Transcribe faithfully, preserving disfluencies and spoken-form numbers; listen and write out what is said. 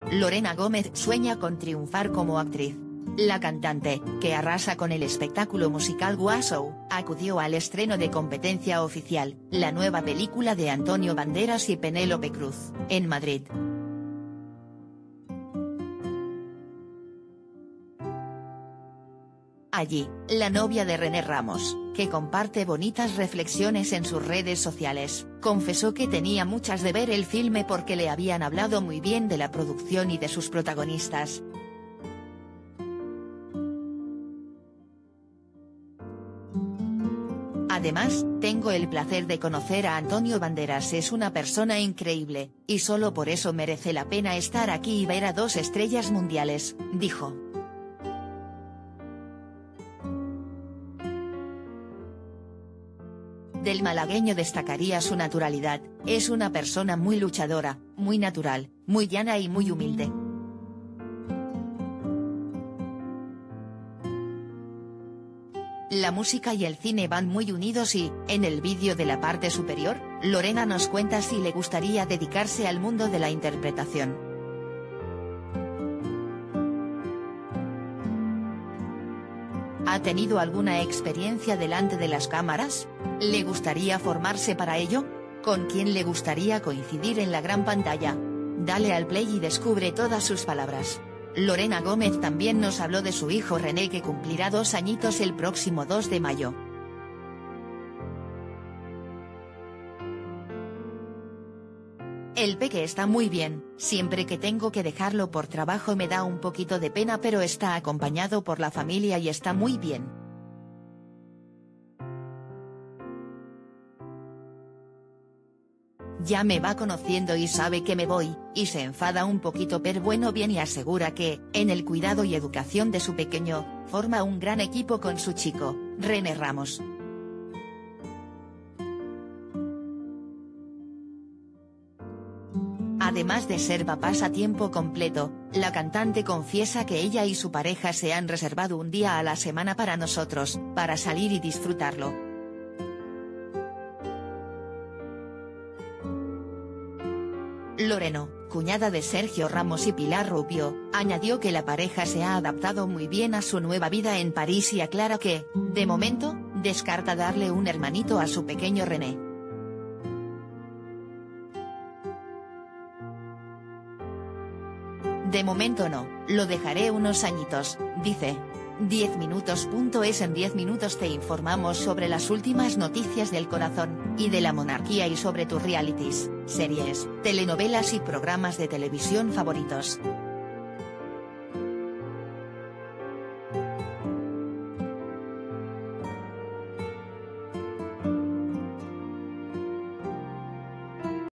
Lorena Gómez sueña con triunfar como actriz. La cantante, que arrasa con el espectáculo musical Guasou, acudió al estreno de Competencia Oficial, la nueva película de Antonio Banderas y Penélope Cruz, en Madrid. Allí, la novia de René Ramos, que comparte bonitas reflexiones en sus redes sociales, confesó que tenía muchas de ver el filme porque le habían hablado muy bien de la producción y de sus protagonistas. Además, tengo el placer de conocer a Antonio Banderas, es una persona increíble, y solo por eso merece la pena estar aquí y ver a dos estrellas mundiales, dijo. Del malagueño destacaría su naturalidad, es una persona muy luchadora, muy natural, muy llana y muy humilde. La música y el cine van muy unidos y, en el vídeo de la parte superior, Lorena nos cuenta si le gustaría dedicarse al mundo de la interpretación. ¿Ha tenido alguna experiencia delante de las cámaras? ¿Le gustaría formarse para ello? ¿Con quién le gustaría coincidir en la gran pantalla? Dale al play y descubre todas sus palabras. Lorena Gómez también nos habló de su hijo René, que cumplirá dos añitos el próximo dos de mayo. El peque está muy bien, siempre que tengo que dejarlo por trabajo me da un poquito de pena, pero está acompañado por la familia y está muy bien. Ya me va conociendo y sabe que me voy, y se enfada un poquito pero bueno bien, y asegura que, en el cuidado y educación de su pequeño, forma un gran equipo con su chico, René Ramos. Además de ser papás a tiempo completo, la cantante confiesa que ella y su pareja se han reservado un día a la semana para nosotros, para salir y disfrutarlo. Lorena, cuñada de Sergio Ramos y Pilar Rubio, añadió que la pareja se ha adaptado muy bien a su nueva vida en París y aclara que, de momento, descarta darle un hermanito a su pequeño René. De momento no, lo dejaré unos añitos, dice. diez minutos punto es En diez minutos te informamos sobre las últimas noticias del corazón, y de la monarquía, y sobre tus realities, series, telenovelas y programas de televisión favoritos.